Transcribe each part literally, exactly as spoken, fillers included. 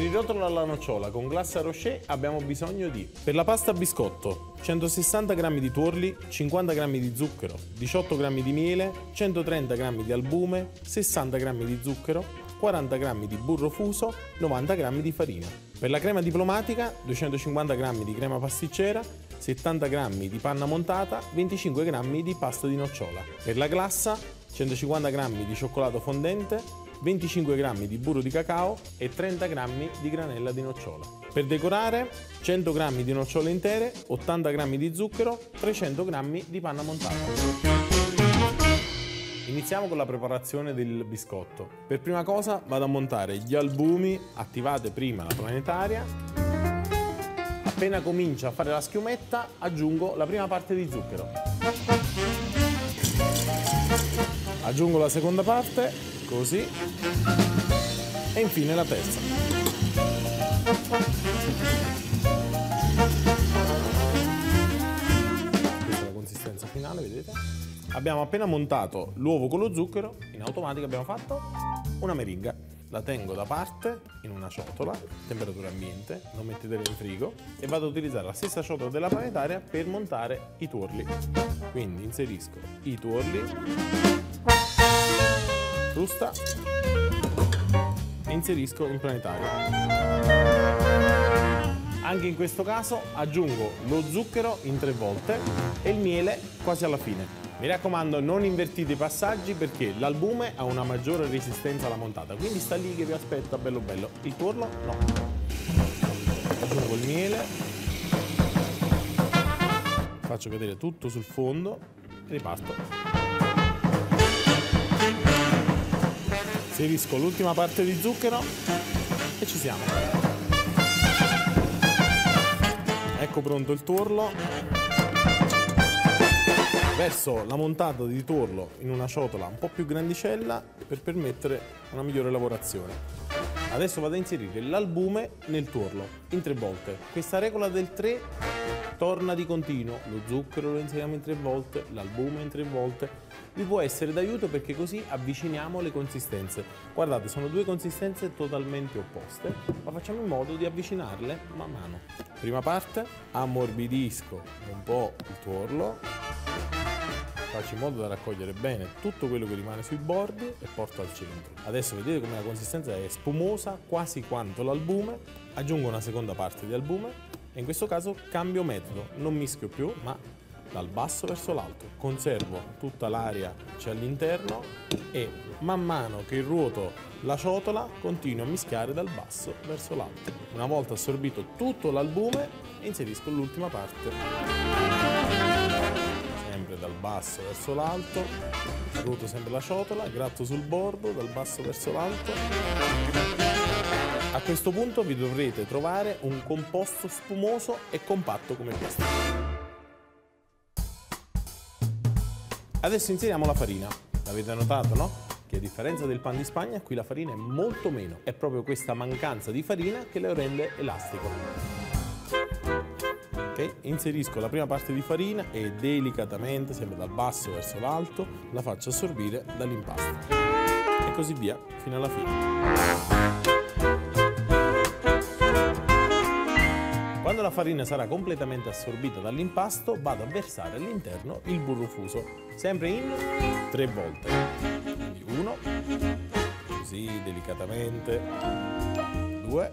il rotolo alla nocciola con glassa Rocher abbiamo bisogno di: per la pasta a biscotto centosessanta grammi di tuorli, cinquanta grammi di zucchero, diciotto grammi di miele, centotrenta grammi di albume, sessanta grammi di zucchero, quaranta grammi di burro fuso, novanta grammi di farina. Per la crema diplomatica duecentocinquanta grammi di crema pasticcera, settanta grammi di panna montata, venticinque grammi di pasta di nocciola. Per la glassa centocinquanta grammi di cioccolato fondente, venticinque grammi di burro di cacao e trenta grammi di granella di nocciola. Per decorare cento grammi di nocciole intere, ottanta grammi di zucchero, trecento grammi di panna montata. Iniziamo con la preparazione del biscotto. Per prima cosa vado a montare gli albumi, attivate prima la planetaria. Appena comincia a fare la schiumetta aggiungo la prima parte di zucchero. Aggiungo la seconda parte, così, e infine la terza. Questa è la consistenza finale, vedete? Abbiamo appena montato l'uovo con lo zucchero, in automatico abbiamo fatto una meringa. La tengo da parte in una ciotola, temperatura ambiente, non mettetela in frigo, e vado ad utilizzare la stessa ciotola della planetaria per montare i tuorli. Quindi inserisco i tuorli, frusta e inserisco in planetaria. Anche in questo caso aggiungo lo zucchero in tre volte e il miele quasi alla fine. Mi raccomando, non invertite i passaggi perché l'albume ha una maggiore resistenza alla montata, quindi sta lì che vi aspetta bello bello. Il tuorlo no. Aggiungo il miele, faccio cadere tutto sul fondo e riparto. Inserisco l'ultima parte di zucchero e ci siamo. Ecco pronto il tuorlo. Verso la montata di tuorlo in una ciotola un po' più grandicella per permettere una migliore lavorazione. Adesso vado a inserire l'albume nel tuorlo in tre volte. Questa regola del tre torna di continuo, lo zucchero lo inseriamo in tre volte, l'albume in tre volte. Vi può essere d'aiuto perché così avviciniamo le consistenze. Guardate, sono due consistenze totalmente opposte, ma facciamo in modo di avvicinarle man mano. Prima parte, ammorbidisco un po' il tuorlo, faccio in modo da raccogliere bene tutto quello che rimane sui bordi e porto al centro. Adesso vedete come la consistenza è spumosa, quasi quanto l'albume. Aggiungo una seconda parte di albume e in questo caso cambio metodo, non mischio più, ma dal basso verso l'alto. Conservo tutta l'aria che c'è all'interno e man mano che ruoto la ciotola continuo a mischiare dal basso verso l'alto. Una volta assorbito tutto l'albume inserisco l'ultima parte. Sempre dal basso verso l'alto, ruoto sempre la ciotola, gratto sul bordo dal basso verso l'alto. A questo punto vi dovrete trovare un composto spumoso e compatto come questo. Adesso inseriamo la farina. L'avete notato, no? Che a differenza del pan di Spagna, qui la farina è molto meno. È proprio questa mancanza di farina che lo rende elastico. Ok? Inserisco la prima parte di farina e delicatamente, sempre dal basso verso l'alto, la faccio assorbire dall'impasto. E così via fino alla fine. Quando la farina sarà completamente assorbita dall'impasto, vado a versare all'interno il burro fuso, sempre in tre volte. Quindi uno, così delicatamente, due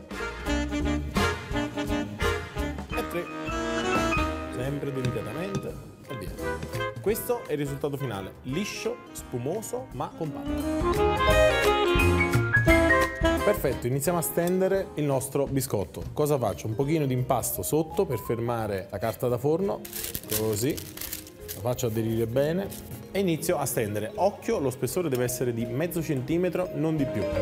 e tre, sempre delicatamente e via. Questo è il risultato finale, liscio, spumoso ma compatto. Perfetto, iniziamo a stendere il nostro biscotto. Cosa faccio? Un pochino di impasto sotto per fermare la carta da forno, così, la faccio aderire bene e inizio a stendere. Occhio, lo spessore deve essere di mezzo centimetro, non di più.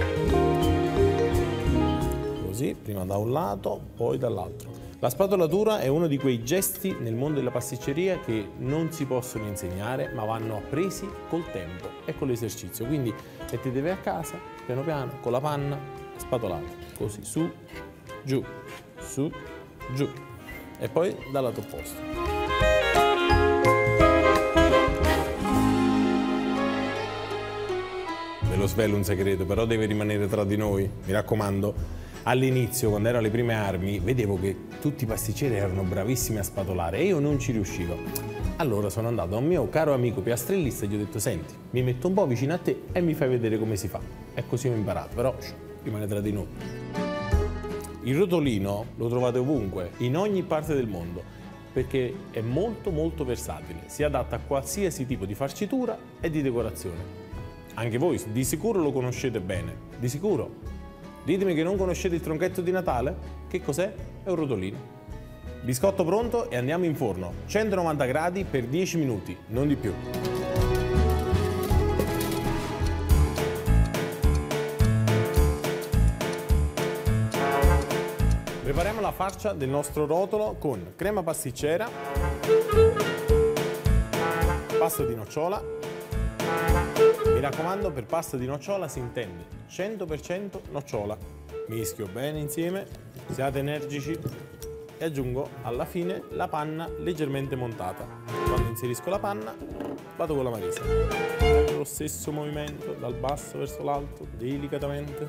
Così, prima da un lato, poi dall'altro. La spatolatura è uno di quei gesti nel mondo della pasticceria che non si possono insegnare, ma vanno appresi col tempo e con l'esercizio. Quindi mettetevi a casa, piano piano, con la panna, spatolate. Così, su, giù, su, giù. E poi dal lato opposto. Ve lo svelo un segreto, però deve rimanere tra di noi. Mi raccomando, All'inizio, quando ero alle prime armi, vedevo che tutti i pasticceri erano bravissimi a spatolare e io non ci riuscivo. Allora sono andato da un mio caro amico piastrellista e gli ho detto: senti, mi metto un po' vicino a te e mi fai vedere come si fa. E così ho imparato, però shh, rimane tra di noi. Il rotolino lo trovate ovunque, in ogni parte del mondo, perché è molto molto versatile, si adatta a qualsiasi tipo di farcitura e di decorazione. Anche voi di sicuro lo conoscete bene, di sicuro. Ditemi che non conoscete il tronchetto di Natale? Che cos'è? È un rotolino. Biscotto pronto e andiamo in forno, centonovanta gradi per dieci minuti, non di più. Prepariamo la farcia del nostro rotolo con crema pasticcera, pasta di nocciola. Mi raccomando, per pasta di nocciola si intende cento per cento nocciola. Mischio bene insieme, siate energici e aggiungo alla fine la panna leggermente montata. Quando inserisco la panna vado con la marisa. Lo stesso movimento dal basso verso l'alto, delicatamente.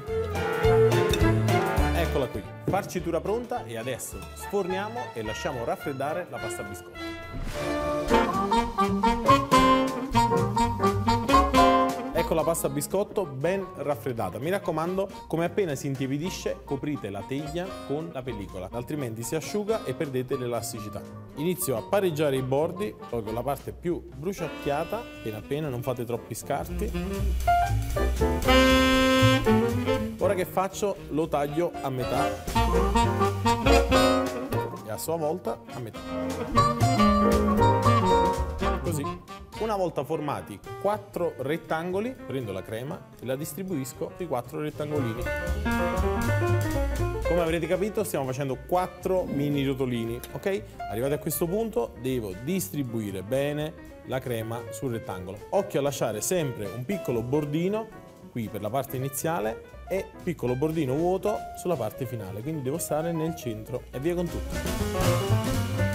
Eccola qui, farcitura pronta e adesso sforniamo e lasciamo raffreddare la pasta biscotto. Ecco la pasta a biscotto ben raffreddata. Mi raccomando, come appena si intiepidisce, coprite la teglia con la pellicola, altrimenti si asciuga e perdete l'elasticità. Inizio a pareggiare i bordi, tolgo la parte più bruciacchiata, appena appena, non fate troppi scarti. Ora che faccio? Lo taglio a metà e a sua volta a metà. Così. Una volta formati quattro rettangoli, prendo la crema e la distribuisco sui quattro rettangolini. Come avrete capito, stiamo facendo quattro mini rotolini, ok? Arrivati a questo punto devo distribuire bene la crema sul rettangolo. Occhio a lasciare sempre un piccolo bordino qui per la parte iniziale e piccolo bordino vuoto sulla parte finale, quindi devo stare nel centro e via con tutto.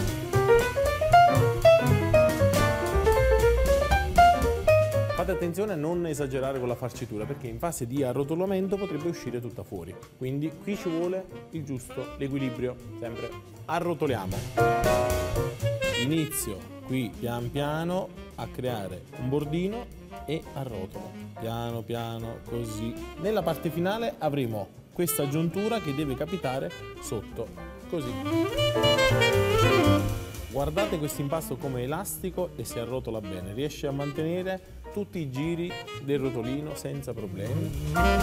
Fate attenzione a non esagerare con la farcitura perché in fase di arrotolamento potrebbe uscire tutta fuori. Quindi qui ci vuole il giusto, l'equilibrio, sempre. Arrotoliamo. Inizio qui pian piano a creare un bordino e arrotolo. Piano piano così. Nella parte finale avremo questa giuntura che deve capitare sotto, così. Guardate questo impasto come elastico e si arrotola bene, riesce a mantenere tutti i giri del rotolino senza problemi.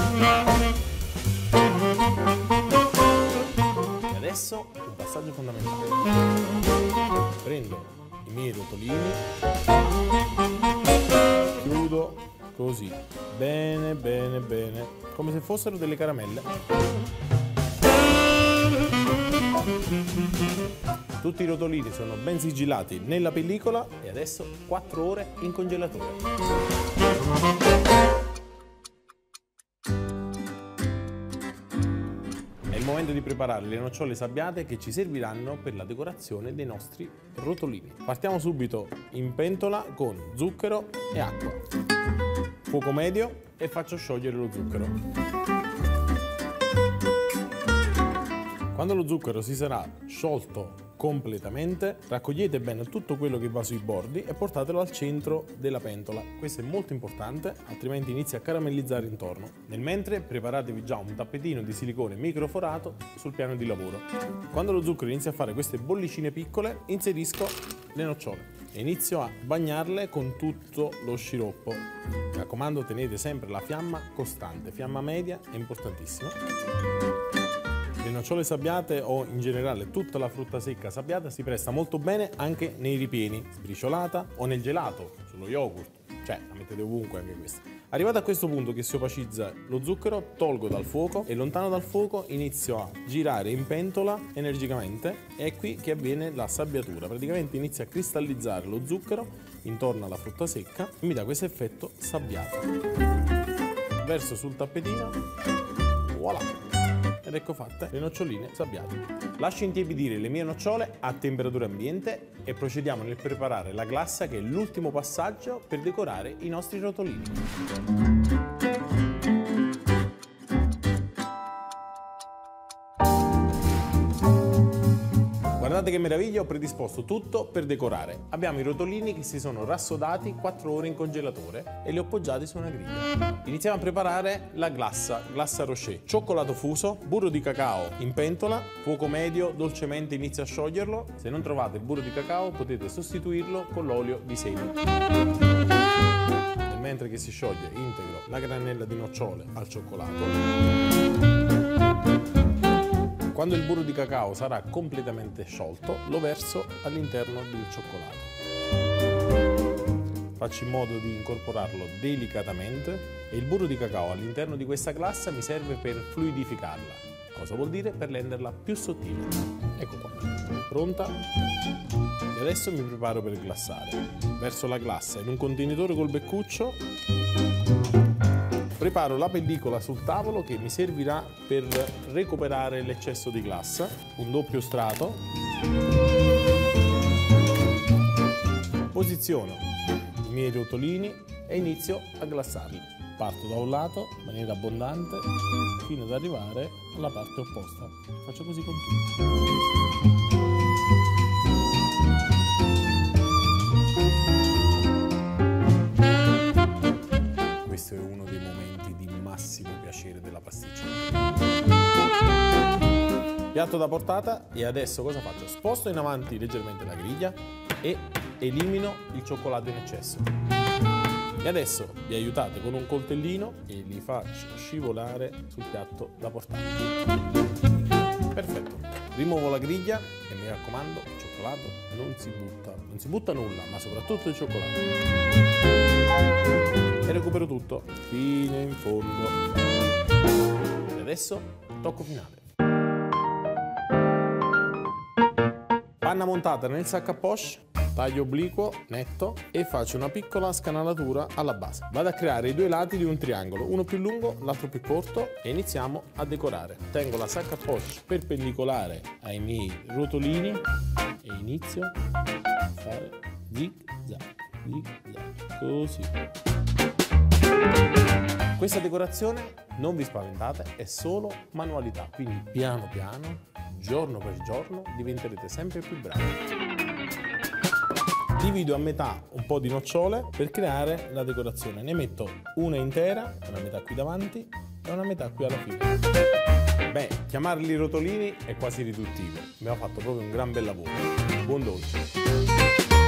E adesso un passaggio fondamentale. Prendo i miei rotolini, chiudo così, bene bene bene, come se fossero delle caramelle. Tutti i rotolini sono ben sigillati nella pellicola e adesso quattro ore in congelatore. È il momento di preparare le nocciole sabbiate che ci serviranno per la decorazione dei nostri rotolini. Partiamo subito in pentola con zucchero e acqua. Fuoco medio e faccio sciogliere lo zucchero. Quando lo zucchero si sarà sciolto completamente, raccogliete bene tutto quello che va sui bordi e portatelo al centro della pentola. Questo è molto importante, altrimenti inizia a caramellizzare intorno. Nel mentre preparatevi già un tappetino di silicone microforato sul piano di lavoro. Quando lo zucchero inizia a fare queste bollicine piccole, inserisco le nocciole e inizio a bagnarle con tutto lo sciroppo. Mi raccomando, tenete sempre la fiamma costante, fiamma media è importantissimo. Le nocciole sabbiate o in generale tutta la frutta secca sabbiata si presta molto bene anche nei ripieni, sbriciolata o nel gelato, sullo yogurt, cioè la mettete ovunque anche questa. Arrivato a questo punto che si opacizza lo zucchero, tolgo dal fuoco e lontano dal fuoco inizio a girare in pentola energicamente e è qui che avviene la sabbiatura. Praticamente inizia a cristallizzare lo zucchero intorno alla frutta secca e mi dà questo effetto sabbiato. Verso sul tappetino, voilà! Ed ecco fatte le noccioline sabbiate. Lascio intiepidire le mie nocciole a temperatura ambiente e procediamo nel preparare la glassa che è l'ultimo passaggio per decorare i nostri rotolini. . Guardate che meraviglia, ho predisposto tutto per decorare. Abbiamo i rotolini che si sono rassodati quattro ore in congelatore e li ho poggiati su una griglia. Iniziamo a preparare la glassa, glassa Rocher. Cioccolato fuso, burro di cacao in pentola, fuoco medio, dolcemente inizia a scioglierlo. Se non trovate il burro di cacao potete sostituirlo con l'olio di semi. Nel mentre che si scioglie integro la granella di nocciole al cioccolato. Quando il burro di cacao sarà completamente sciolto, lo verso all'interno del cioccolato. Faccio in modo di incorporarlo delicatamente e il burro di cacao all'interno di questa glassa mi serve per fluidificarla. Cosa vuol dire? Per renderla più sottile. Ecco qua, pronta. E adesso mi preparo per glassare. Verso la glassa in un contenitore col beccuccio. Preparo la pellicola sul tavolo che mi servirà per recuperare l'eccesso di glassa, un doppio strato. Posiziono i miei rotolini e inizio a glassarli. Parto da un lato in maniera abbondante fino ad arrivare alla parte opposta. Faccio così con tutti. Questo è uno dei momenti di massimo piacere della pasticceria. Piatto da portata e adesso cosa faccio? Sposto in avanti leggermente la griglia e elimino il cioccolato in eccesso. E adesso vi aiutate con un coltellino e li faccio scivolare sul piatto da portata. Perfetto. Rimuovo la griglia e mi raccomando, il cioccolato non si butta. Non si butta nulla, ma soprattutto il cioccolato. E recupero tutto fino in fondo. E adesso tocco finale. Panna montata nel sac à poche, taglio obliquo, netto e faccio una piccola scanalatura alla base. Vado a creare i due lati di un triangolo, uno più lungo, l'altro più corto e iniziamo a decorare. Tengo la sac à poche perpendicolare ai miei rotolini e inizio a fare zig zag, zig zag, così. Questa decorazione, non vi spaventate, è solo manualità, quindi piano piano, giorno per giorno, diventerete sempre più bravi. Divido a metà un po' di nocciole per creare la decorazione. Ne metto una intera, una metà qui davanti e una metà qui alla fine. Beh, chiamarli rotolini è quasi riduttivo. Abbiamo fatto proprio un gran bel lavoro. Buon dolce!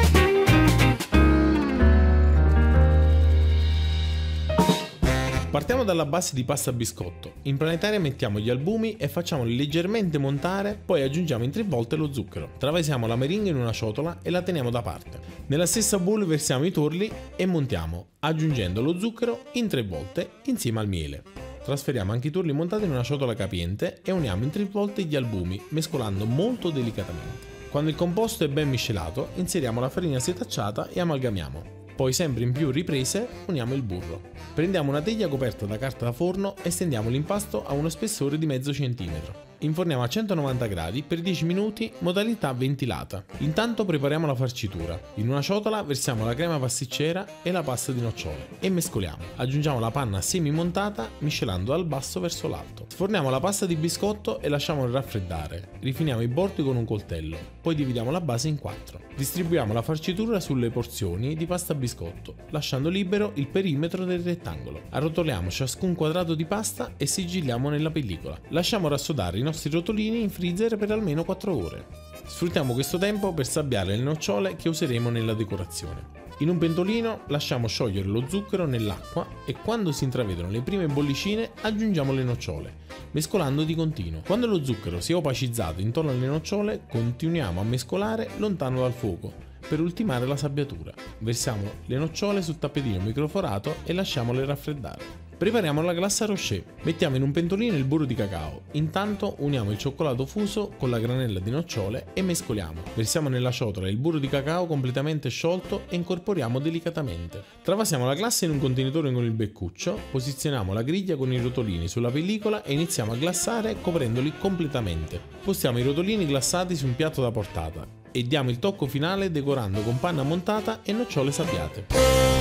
Partiamo dalla base di pasta biscotto. In planetaria mettiamo gli albumi e facciamoli leggermente montare, poi aggiungiamo in tre volte lo zucchero. Travasiamo la meringa in una ciotola e la teniamo da parte. Nella stessa bowl versiamo i torli e montiamo, aggiungendo lo zucchero in tre volte insieme al miele. Trasferiamo anche i torli montati in una ciotola capiente e uniamo in tre volte gli albumi, mescolando molto delicatamente. Quando il composto è ben miscelato, inseriamo la farina setacciata e amalgamiamo. Poi sempre in più riprese uniamo il burro. Prendiamo una teglia coperta da carta da forno e stendiamo l'impasto a uno spessore di mezzo centimetro. Inforniamo a centonovanta gradi per dieci minuti, modalità ventilata. Intanto prepariamo la farcitura. In una ciotola versiamo la crema pasticcera e la pasta di nocciole e mescoliamo. Aggiungiamo la panna semi montata miscelando dal basso verso l'alto. Sforniamo la pasta di biscotto e lasciamolo raffreddare. Rifiniamo i bordi con un coltello, poi dividiamo la base in quattro. Distribuiamo la farcitura sulle porzioni di pasta biscotto, lasciando libero il perimetro del rettangolo. Arrotoliamo ciascun quadrato di pasta e sigilliamo nella pellicola. Lasciamo rassodare i nostri rotolini in freezer per almeno quattro ore. Sfruttiamo questo tempo per sabbiare le nocciole che useremo nella decorazione. In un pentolino lasciamo sciogliere lo zucchero nell'acqua e quando si intravedono le prime bollicine aggiungiamo le nocciole, mescolando di continuo. Quando lo zucchero si è opacizzato intorno alle nocciole, continuiamo a mescolare lontano dal fuoco per ultimare la sabbiatura. Versiamo le nocciole sul tappetino microforato e lasciamole raffreddare. Prepariamo la glassa Rocher. Mettiamo in un pentolino il burro di cacao. Intanto uniamo il cioccolato fuso con la granella di nocciole e mescoliamo. Versiamo nella ciotola il burro di cacao completamente sciolto e incorporiamo delicatamente. Travasiamo la glassa in un contenitore con il beccuccio, posizioniamo la griglia con i rotolini sulla pellicola e iniziamo a glassare coprendoli completamente. Postiamo i rotolini glassati su un piatto da portata e diamo il tocco finale decorando con panna montata e nocciole sabbiate.